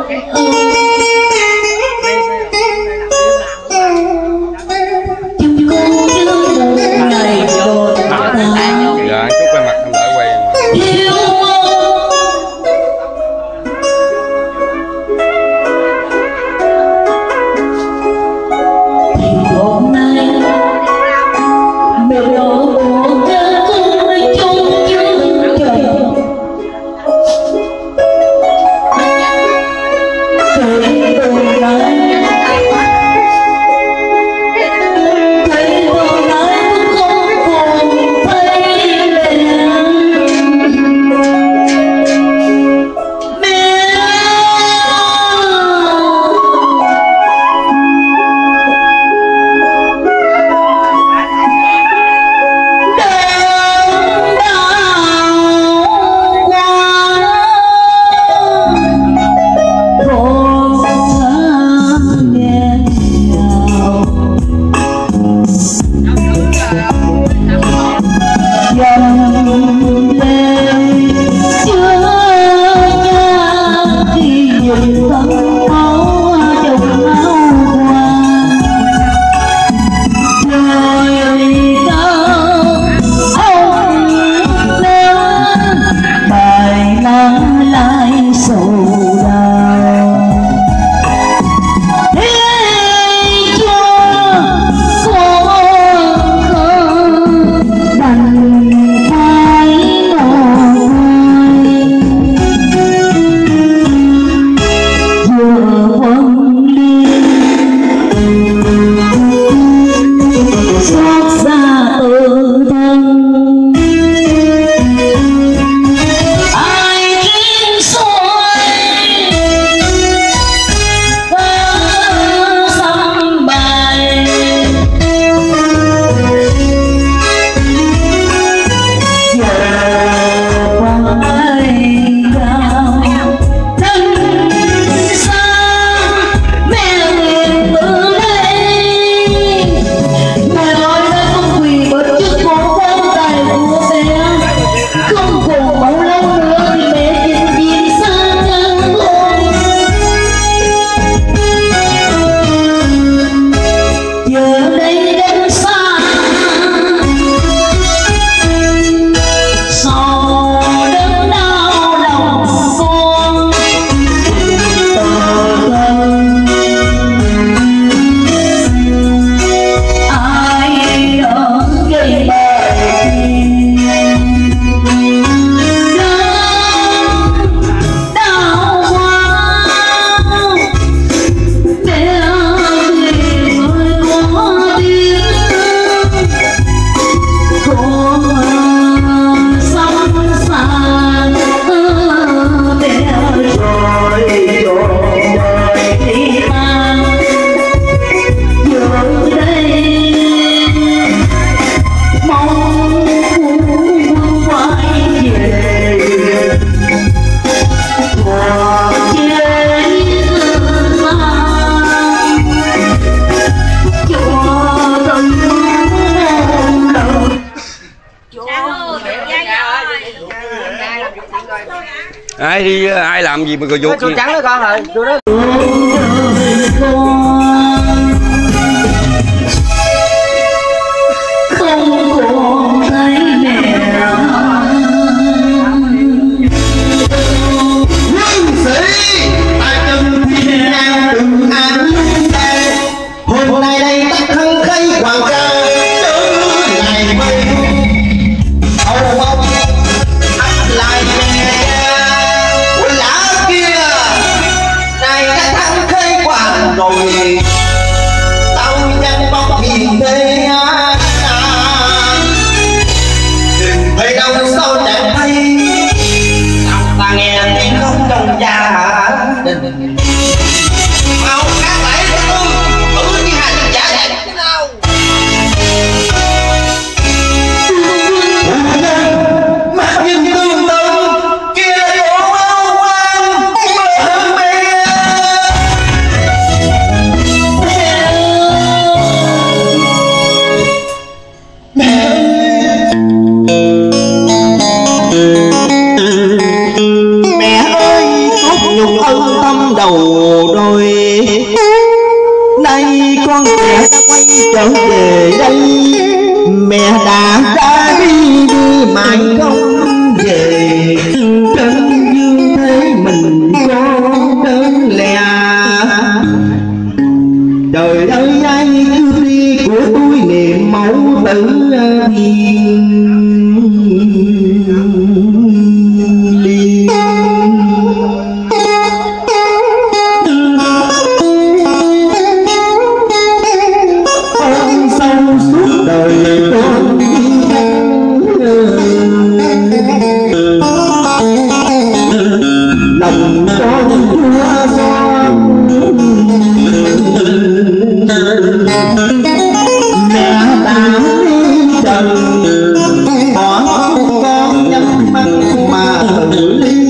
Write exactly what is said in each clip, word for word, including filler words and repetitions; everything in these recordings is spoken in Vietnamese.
Ai đi ai làm gì mà cười vuột gì trắng đó con ơi, tôi đó. Mẹ ơi, cốt nhục ân ôm đầu đôi. Nay con trẻ đã quay trở về đây, mẹ đã ra đi đi mãi không về. Trên dương thế mình con đơn lẻ, đời ơi ai cứ đi của tôi niềm mẫu tử hiền liên. Ôm sâu suốt đời con lòng con chúa son. Mẹ đã đi trần bỏ con nhắm mắt mà tự ly.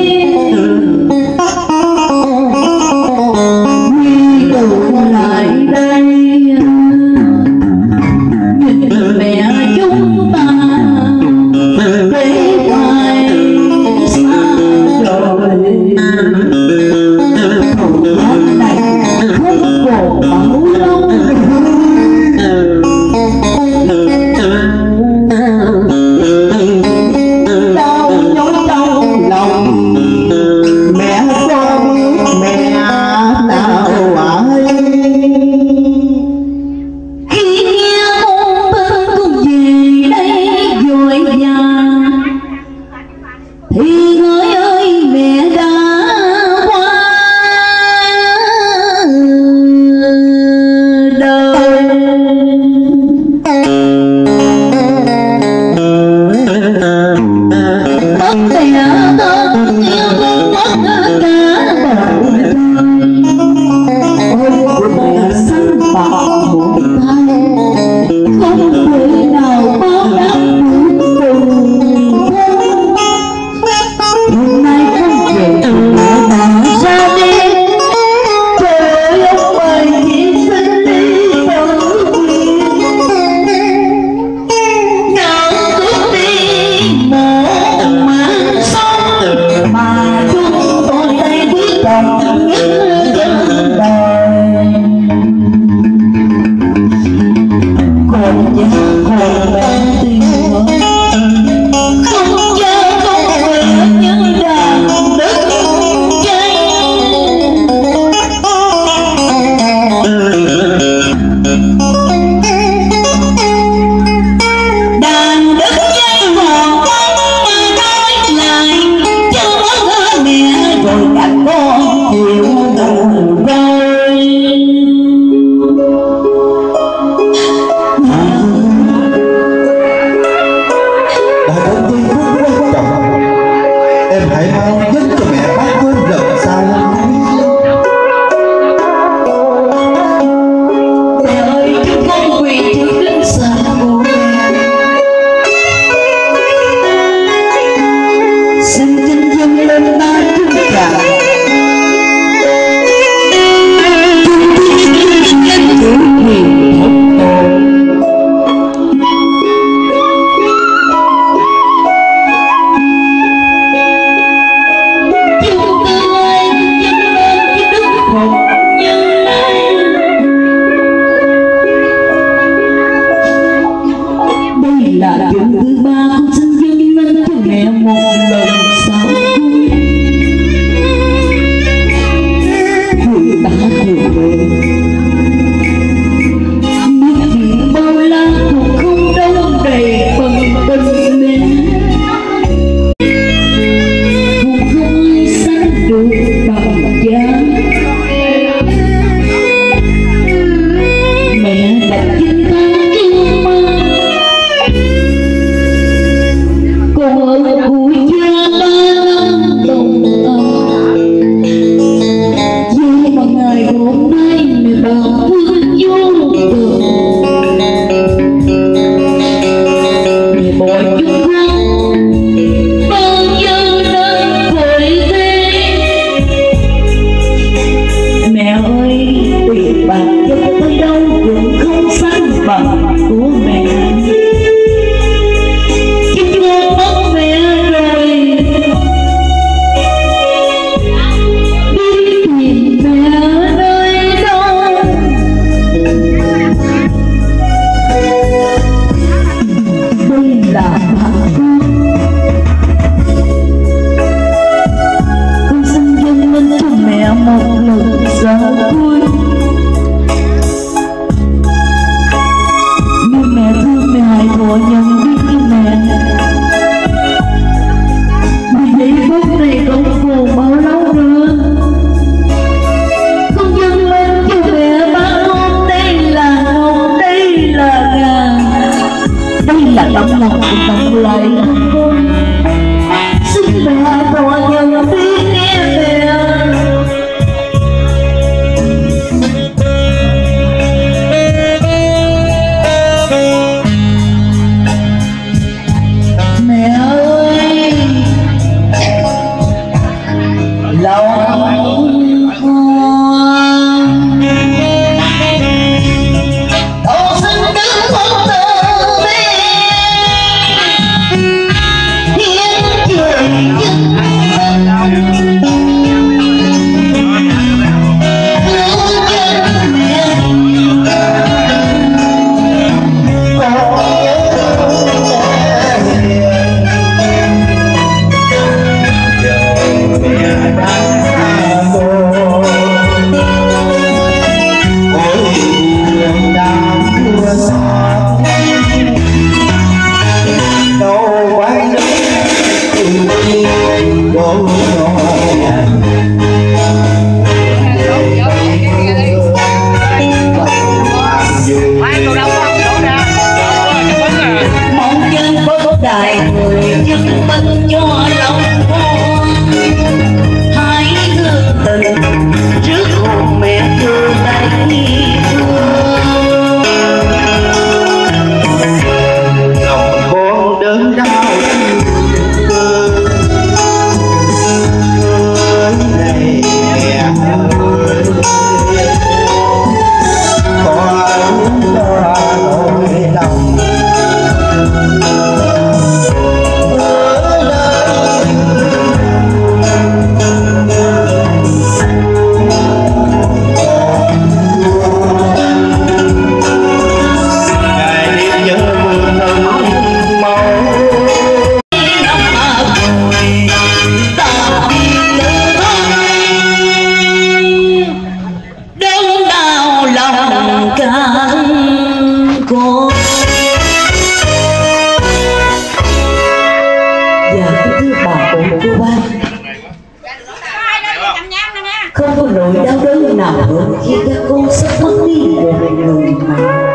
lại nhiều người biết chuyện bao la cuộc không đâu đầy phần tình mẹ cũng không sánh được bằng giá mẹ đặt chính thân yêu mang con ở cuối gia ba đồng tâm nhưng mà ngày hôm nay mẹ bảo thương vô cùng mẹ bỏ chúng con bao giờ nơi vội thế mẹ ơi tiền bạc giúp tới đâu cũng không sánh bằng của mẹ chứ chưa mất mẹ rồi biết tìm mẹ nơi đâu đây là bà con con xin dâng lên cho mẹ một lần giao vui nhưng mẹ thương mẹ hãy thọ nhận biết như mẹ vì giây phút này con buồn bao lâu nữa con dâng lên cho mẹ ba con đây là ngọc đây là gà đây là tấm lòng của tấm lại của con xin mẹ hãy thọ nhận biết nghe mẹ mẹ ơi lòng con con xin đứng không từ bi hiến trời dân mong dân bất đại người chứng minh cho lòng con hãy thương tình trước hồn mẹ thương tay thương lòng con đớn đau này mẹ ơi con lo nỗi lòng không có nỗi đau đớn nào hơn khi các con sắp mất đi một người mà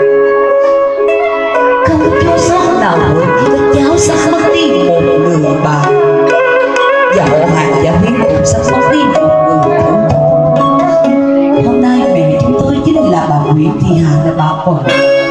không có chua xót nào hơn khi các cháu sắp mất đi một người bà và họ hàng và quyến cũng sắp mất đi một người thân. Hôm nay mẹ chúng tôi chính là bà Nguyễn Thị Hà là bà Quần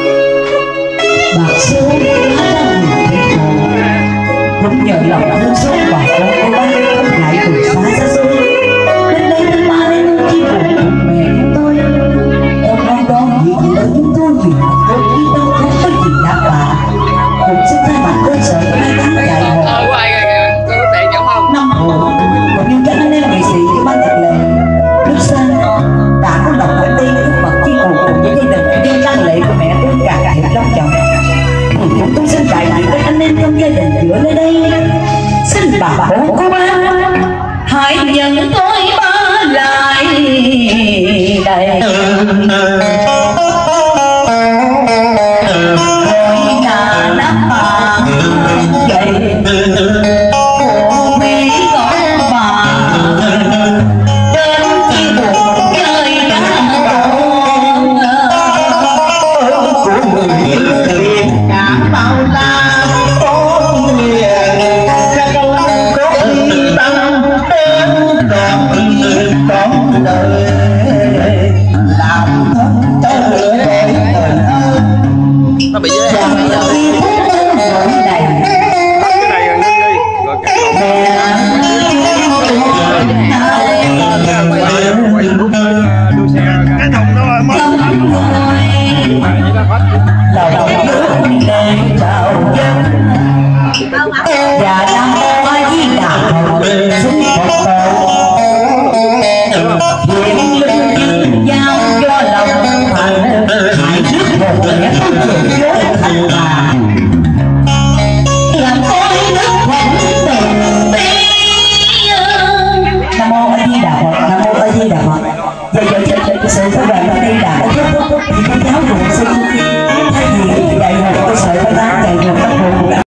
bà siêu hóa ra người thị thổ cũng nhờ lòng thương xót bà con cô bác không ngại đường xa xa xôi đến đây đến ba đến chi buồn của mẹ chúng tôi ông đang đón việc ở chúng tôi vì một đôi khi đâu không có gì đáp bà cũng xin thay mặt cơ sở hai tháng dạy một năm hồ cũng như các anh em nghệ sĩ của ban nhạc lệ lúc sang đã có lòng ở đây lúc mặt chi cùng cùng với gia đình nhân tăng lệ của mẹ tôi cả cả trong chồng thì chúng tôi xin đại diện các anh em trong gia đình giữa nơi đây xin bà bố cô ba nhà đáp bà vậy của mỹ gõ bà đến chi buồn chơi đá của người việt cả bao la có nghĩa ra câu có ly tâm đến trọn trọn đời làm thân tới đời ơi nó bị dễ này cái này ngưng đi rồi đua xe cái thùng đó rồi mất và năm qua di đạo xuống một cầu hiện lưng giao cho lòng thành hãy trước một lẽ không chịu